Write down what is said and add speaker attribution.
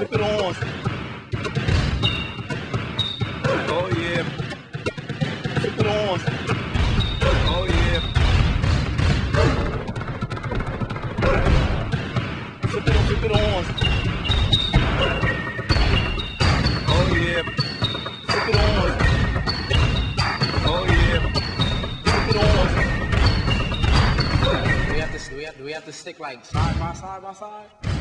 Speaker 1: Flip it on. Oh yeah. Flip it on. Oh yeah. Flip it on, flip it on. Oh yeah. Flip it on. Oh yeah. Flip it on.
Speaker 2: Do we have to stick like side by side by side?